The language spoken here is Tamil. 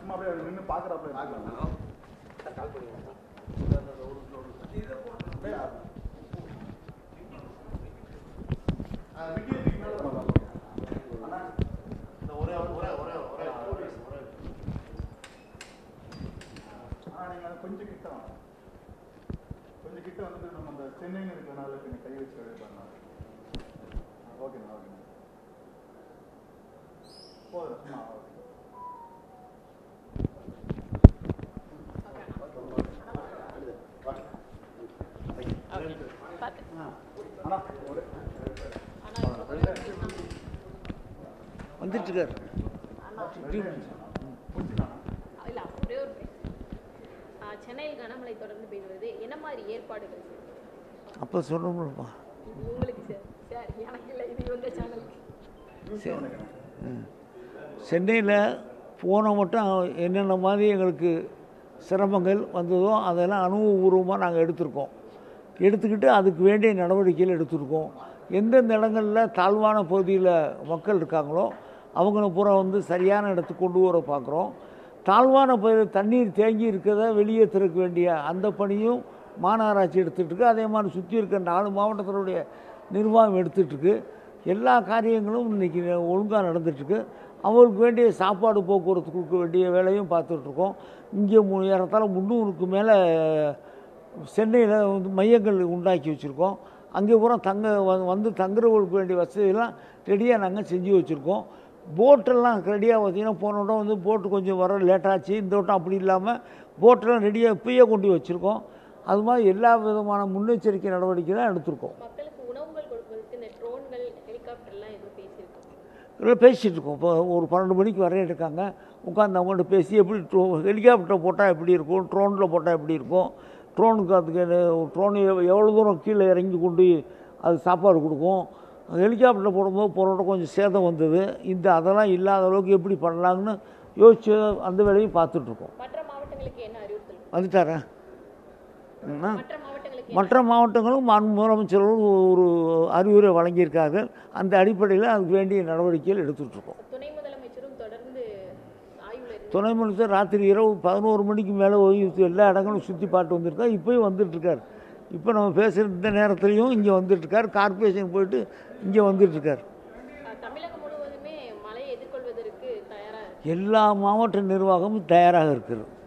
கொஞ்சம் கிட்ட வந்துட்டு நம்ம அந்த சென்னைன்னு இருக்கிறனால கை வச்சு பண்ணலாம். ஓகேண்ணா ஓகேண்ணா போதும். வந்துட்டு இருக்காரு. சென்னையில் கனமழை தொடர்ந்து பெய்வது என்ன மாதிரி ஏற்பாடுகள்? அப்போ சொல்லணும்ப்பா உங்களுக்கு சார் எனக்கு இல்லை, இது உங்கள் சேனலுக்கு. சென்னையில் போன மட்டும் என்னென்ன மாதிரி எங்களுக்கு சிரமங்கள் வந்ததோ அதெல்லாம் அனுபவபூர்வமாக நாங்கள் எடுத்துக்கிட்டு அதுக்கு வேண்டிய நடவடிக்கைகள் எடுத்திருக்கோம். எந்தெந்த இடங்களில் தாழ்வான பகுதியில் மக்கள் இருக்காங்களோ அவங்கள பூரா சரியான இடத்துக்கு கொண்டு வர பார்க்குறோம். தாழ்வான பகுதியில் தண்ணீர் தேங்கி இருக்கிறத வெளியே திறக்க வேண்டிய அந்த பணியும் மாநகராட்சி எடுத்துகிட்ருக்கு. அதே மாதிரி சுற்றி இருக்கிற 4 மாவட்டத்தினுடைய நிர்வாகம் எடுத்துகிட்ருக்கு. எல்லா காரியங்களும் இன்றைக்கி ஒழுங்காக நடந்துகிட்ருக்கு. அவங்களுக்கு வேண்டிய சாப்பாடு போக்குவரத்து கொடுக்க வேண்டிய வேலையும் பார்த்துட்ருக்கோம். இங்கே ஏறத்தாழ 300க்கு மேலே சென்னையில் மையங்கள் உண்டாக்கி வச்சுருக்கோம். அங்கே பூரா தங்குறவங்களுக்கு வேண்டிய வசதியெல்லாம் ரெடியாக நாங்கள் செஞ்சு வச்சுருக்கோம். போட்டெல்லாம் ரெடியாக பார்த்திங்கன்னா போன வட்டம் போட்டு கொஞ்சம் வர லேட்டாச்சு. இந்த வட்டம் அப்படி இல்லாமல் போட்டெல்லாம் ரெடியாக இப்பயே கொண்டு வச்சுருக்கோம். அது மாதிரி எல்லா விதமான முன்னெச்சரிக்கை நடவடிக்கை தான் எடுத்திருக்கோம். பேசிகிட்டு இருக்கோம். இப்போ ஒரு 12 மணிக்கு வரையும் இருக்காங்க. உட்காந்து அவங்கள்ட்ட பேசி எப்படி ஹெலிகாப்டர் போட்டால் எப்படி இருக்கும், ட்ரோனில் போட்டால் எப்படி இருக்கும், ட்ரோனுக்கு அதுக்கு ட்ரோன் எவ்வளோ தூரம் கீழே இறங்கி கொண்டு அது சாப்பாடு கொடுக்கும், ஹெலிகாப்டரில் போடும்போது போகிறோட கொஞ்சம் சேதம் வந்தது. அதெல்லாம் இல்லாத அளவுக்கு எப்படி பண்ணலாங்கன்னு யோசிச்சு அந்த வேலையும் பார்த்துட்ருக்கோம். வந்துட்டாரா? மற்ற மாவட்டங்களும் முதலமைச்சர்களும் ஒரு அறிவுரை வழங்கியிருக்கார்கள். அந்த அடிப்படையில் அதுக்கு வேண்டிய நடவடிக்கைகள் எடுத்துகிட்ருக்கோம். துணை முதலமைச்சர் ராத்திரி இரவு 11 மணிக்கு மேலே எல்லா இடங்களும் சுற்றி பார்த்து வந்திருக்கார். இப்போயும் வந்துட்டுருக்கார். இப்போ நம்ம பேசுகிற இந்த நேரத்துலையும் இங்கே வந்துட்டுருக்கார். கார்பரேஷன் போயிட்டு இங்கே வந்துட்டுருக்கார். எல்லா மாவட்ட நிர்வாகமும் தயாராக இருக்கிறது.